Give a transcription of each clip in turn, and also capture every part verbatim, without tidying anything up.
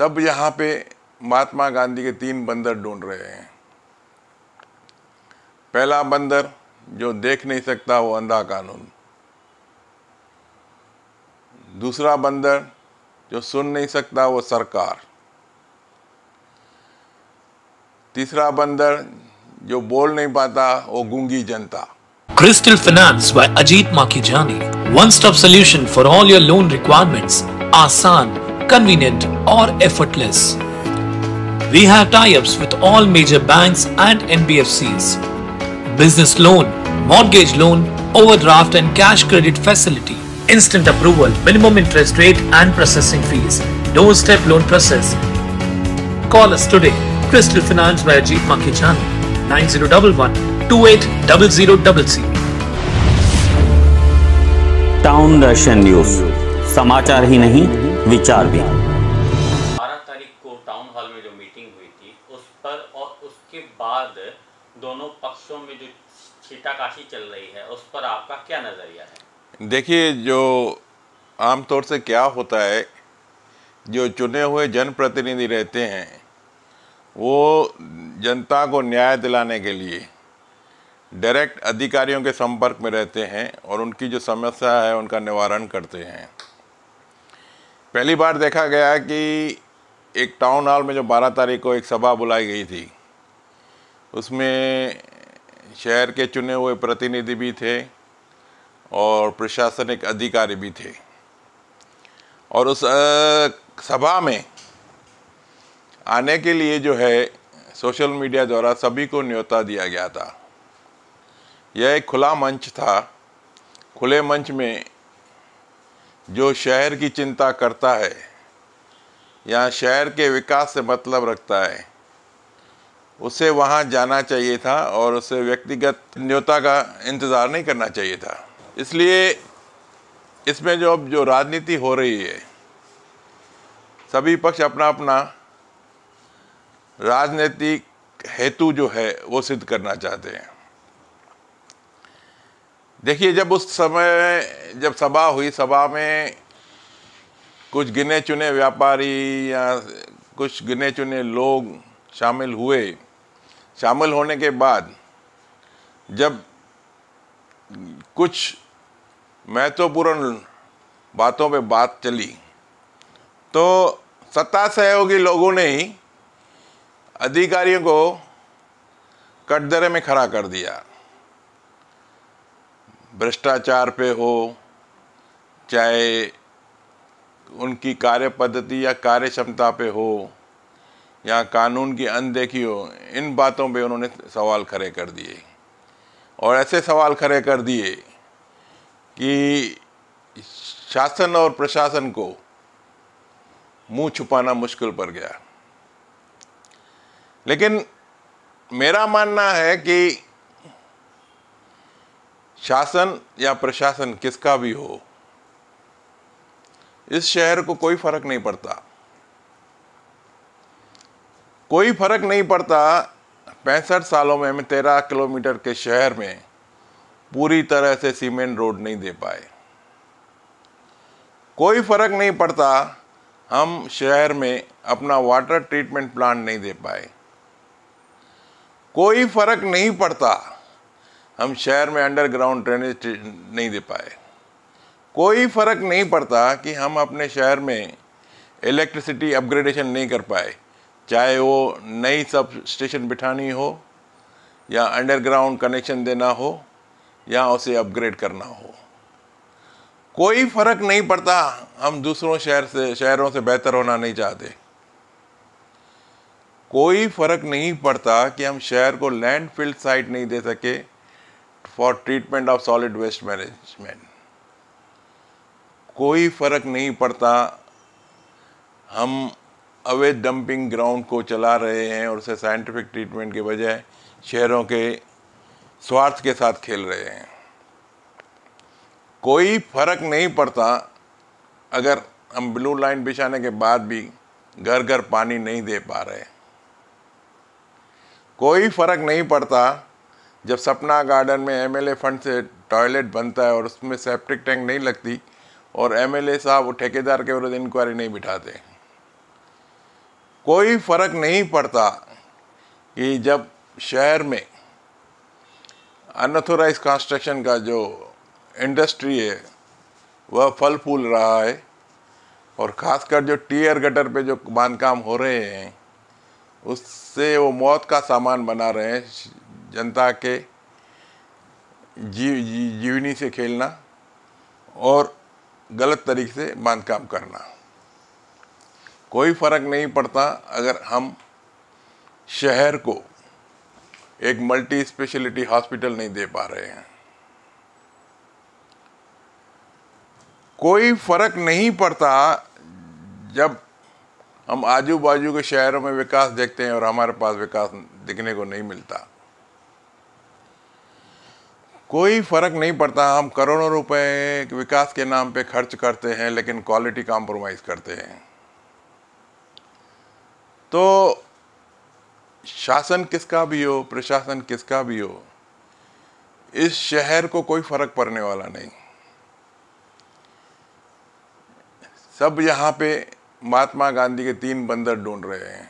सब यहाँ पे महात्मा गांधी के तीन बंदर ढूंढ रहे हैं। पहला बंदर जो देख नहीं सकता वो अंधा कानून, दूसरा बंदर जो सुन नहीं सकता वो सरकार, तीसरा बंदर जो बोल नहीं पाता वो गूंगी जनता। Crystal Finance by Ajit Makhijani. One-stop solution for all your loan requirements. Asan, convenient or effortless. We have tie-ups with all major banks and N B F Cs. Business loan, mortgage loan, overdraft and cash credit facility. Instant approval, minimum interest rate and processing fees. Doorstep loan process. Call us today. Crystal Finance by Ajit Makhijani. nine zero one one two eight zero zero zero zero. Town दर्शन news, समाचार ही नहीं विचार भी। बारह तारीख को town hall में जो मीटिंग हुई थी उस पर और उसके बाद दोनों पक्षों में जो छींटाकाशी चल रही है उस पर आपका क्या नजरिया है? देखिए, जो आमतौर से क्या होता है, जो चुने हुए जनप्रतिनिधि रहते हैं वो जनता को न्याय दिलाने के लिए डायरेक्ट अधिकारियों के संपर्क में रहते हैं और उनकी जो समस्या है उनका निवारण करते हैं। पहली बार देखा गया कि एक टाउन हॉल में जो बारह तारीख को एक सभा बुलाई गई थी उसमें शहर के चुने हुए प्रतिनिधि भी थे और प्रशासनिक अधिकारी भी थे और उस सभा में आने के लिए जो है सोशल मीडिया द्वारा सभी को न्योता दिया गया था। यह एक खुला मंच था। खुले मंच में जो शहर की चिंता करता है या शहर के विकास से मतलब रखता है उसे वहाँ जाना चाहिए था और उसे व्यक्तिगत न्योता का इंतज़ार नहीं करना चाहिए था। इसलिए इसमें जो अब जो राजनीति हो रही है, सभी पक्ष अपना अपना राजनीतिक हेतु जो है वो सिद्ध करना चाहते हैं। देखिए, जब उस समय जब सभा हुई, सभा में कुछ गिने चुने व्यापारी या कुछ गिने चुने लोग शामिल हुए। शामिल होने के बाद जब कुछ महत्वपूर्ण बातों पे बात चली तो सत्ता सहयोगी लोगों ने ही अधिकारियों को कटघरे में खड़ा कर दिया। भ्रष्टाचार पे हो, चाहे उनकी कार्य पद्धति या कार्य क्षमता पे हो या कानून की अनदेखी हो, इन बातों पे उन्होंने सवाल खड़े कर दिए और ऐसे सवाल खड़े कर दिए कि शासन और प्रशासन को मुंह छुपाना मुश्किल पड़ गया। लेकिन मेरा मानना है कि शासन या प्रशासन किसका भी हो, इस शहर को कोई फर्क नहीं पड़ता। कोई फर्क नहीं पड़ता। पैंसठ सालों में हम तेरह किलोमीटर के शहर में पूरी तरह से सीमेंट रोड नहीं दे पाए। कोई फर्क नहीं पड़ता हम शहर में अपना वाटर ट्रीटमेंट प्लांट नहीं दे पाए। कोई फर्क नहीं पड़ता हम शहर में अंडरग्राउंड ड्रेनेज नहीं दे पाए। कोई फर्क नहीं पड़ता कि हम अपने शहर में इलेक्ट्रिसिटी अपग्रेडेशन नहीं कर पाए, चाहे वो नई सब स्टेशन बिठानी हो या अंडरग्राउंड कनेक्शन देना हो या उसे अपग्रेड करना हो। कोई फर्क नहीं पड़ता हम दूसरों शहर से शहरों से बेहतर होना नहीं चाहते। कोई फर्क नहीं पड़ता कि हम शहर को लैंडफिल साइट नहीं दे सके for treatment of solid waste management. कोई फर्क नहीं पड़ता हम अवैध डंपिंग ग्राउंड को चला रहे हैं और उसे साइंटिफिक ट्रीटमेंट के बजाय शहरों के स्वार्थ के साथ खेल रहे हैं। कोई फर्क नहीं पड़ता अगर हम ब्लू लाइन बिछाने के बाद भी घर घर पानी नहीं दे पा रहे। कोई फर्क नहीं पड़ता जब सपना गार्डन में एमएलए फंड से टॉयलेट बनता है और उसमें सेप्टिक टैंक नहीं लगती और एमएलए साहब ठेकेदार के विरुद्ध इंक्वायरी नहीं बिठाते। कोई फर्क नहीं पड़ता कि जब शहर में अनऑथोराइज कंस्ट्रक्शन का जो इंडस्ट्री है वह फल फूल रहा है, और ख़ासकर जो टीयर गटर पे जो बांधकाम हो रहे हैं उससे वो मौत का सामान बना रहे हैं। जनता के जीव जी, जीवनी से खेलना और गलत तरीके से बांधकाम करना। कोई फर्क नहीं पड़ता अगर हम शहर को एक मल्टी स्पेशलिटी हॉस्पिटल नहीं दे पा रहे हैं। कोई फर्क नहीं पड़ता जब हम आजू बाजू के शहरों में विकास देखते हैं और हमारे पास विकास दिखने को नहीं मिलता। कोई फर्क नहीं पड़ता हम करोड़ों रुपए विकास के नाम पे खर्च करते हैं लेकिन क्वालिटी कॉम्प्रोमाइज करते हैं। तो शासन किसका भी हो, प्रशासन किसका भी हो, इस शहर को कोई फर्क पड़ने वाला नहीं। सब यहाँ पे महात्मा गांधी के तीन बंदर ढूंढ रहे हैं।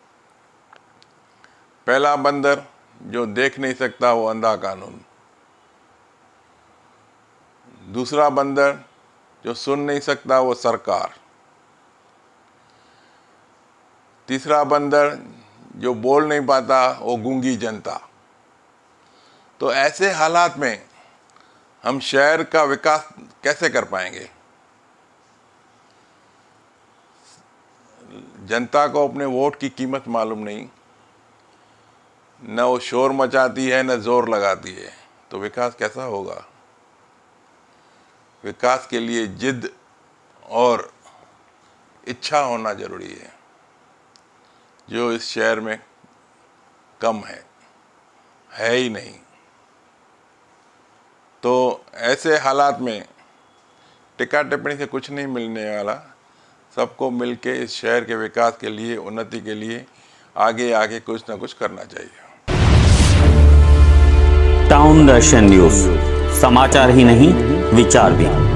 पहला बंदर जो देख नहीं सकता वो अंधा कानून, दूसरा बंदर जो सुन नहीं सकता वो सरकार, तीसरा बंदर जो बोल नहीं पाता वो गूंगी जनता। तो ऐसे हालात में हम शहर का विकास कैसे कर पाएंगे? जनता को अपने वोट की कीमत मालूम नहीं, न वो शोर मचाती है न जोर लगाती है, तो विकास कैसा होगा? विकास के लिए जिद और इच्छा होना जरूरी है, जो इस शहर में कम है है ही नहीं। तो ऐसे हालात में टिक्का टिप्पणी से कुछ नहीं मिलने वाला। सबको मिलके इस शहर के विकास के लिए, उन्नति के लिए आगे आगे कुछ ना कुछ करना चाहिए। टाउन दर्शन न्यूज, समाचार ही नहीं विचार भी।